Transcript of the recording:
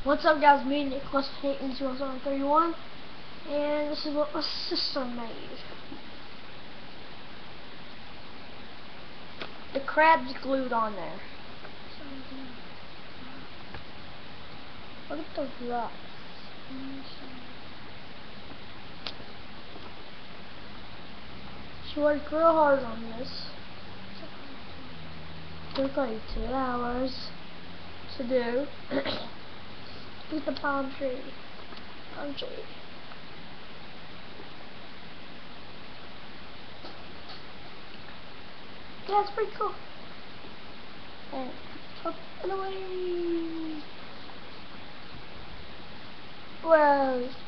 What's up, guys? Me, Nicholas, Hayden 0731, and this is what my sister made. The crab's glued on there. Look at the rocks. She worked real hard on this. Took like 2 hours to do. Look at the palm tree. Palm tree. Yeah, it's pretty cool. And up and away. Whoa.